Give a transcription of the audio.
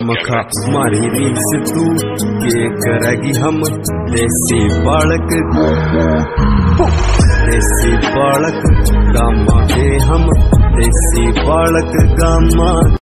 मखा मारी रीस तू के करेगी हम देसी बालक गामा के हम देसी बालक गामा।